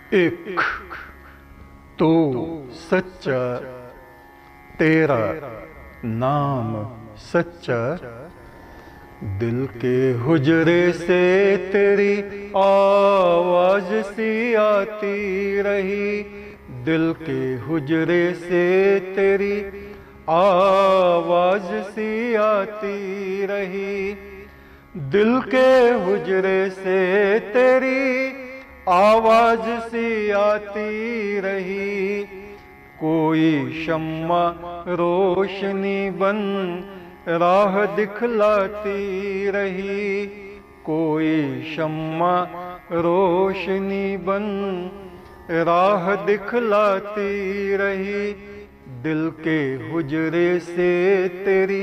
एक तू सच्चा, तेरा नाम सच्चा। दिल के हुजरे से तेरी आवाज सी आती रही। दिल के हुजरे से तेरी आवाज सी आती रही। दिल के हुजरे से तेरी आवाज सी आती रही। कोई शम्मा रोशनी बन राह दिखलाती रही। कोई शम्मा रोशनी बन राह दिखलाती रही। दिल के हुजरे से तेरी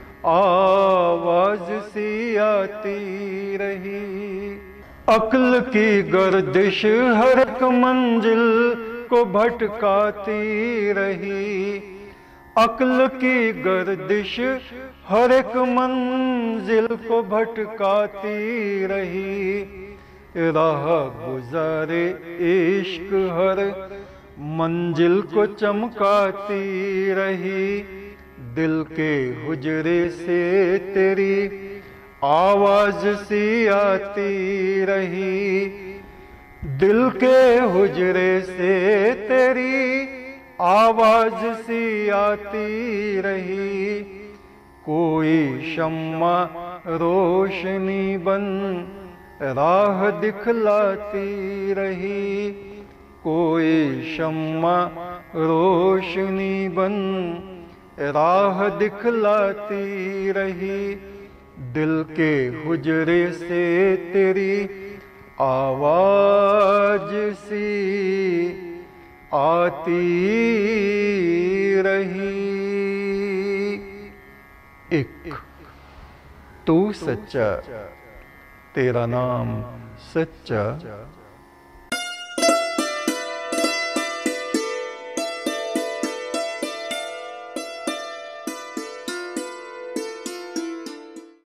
आवाज सी आती रही। अक्ल की गर्दिश हर एक मंजिल को भटकाती रही। अक्ल की गर्दिश हर एक मंजिल को भटकाती रही। राह गुजारे इश्क हर मंजिल को चमकाती रही। दिल के हुजरे से तेरी आवाज सी आती रही। दिल के हुजरे से तेरी आवाज सी आती रही। कोई शम्मा रोशनी बन राह दिखलाती रही। कोई शम्मा रोशनी बन राह दिखलाती रही। दिल के हुजरे से तेरी आवाज सी आती रही। एक तू सच्चा, तेरा नाम सच्चा।